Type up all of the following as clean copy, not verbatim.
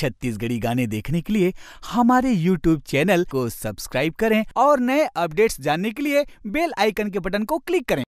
छत्तीसगढ़ी गाने देखने के लिए हमारे YouTube चैनल को सब्सक्राइब करें और नए अपडेट्स जानने के लिए बेल आइकन के बटन को क्लिक करें।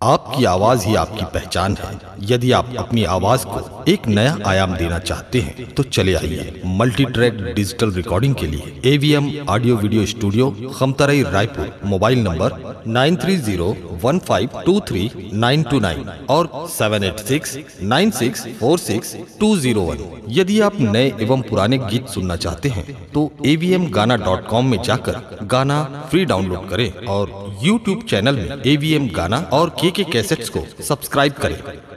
आपकी आवाज ही आपकी पहचान है। यदि आप अपनी आवाज को एक नया आयाम देना चाहते हैं तो चले आइए मल्टी ट्रैक डिजिटल रिकॉर्डिंग के लिए AVM audio video studio, Khamtarai, Raipur. Mobile number 9301523929 और 7869646201। यदि आप नए एवं पुराने गीत सुनना चाहते हैं तो avmgana.com में जाकर गाना फ्री डाउनलोड करें और YouTube चैनल में AVM गाना और KK कैसेट्स को सब्सक्राइब करें।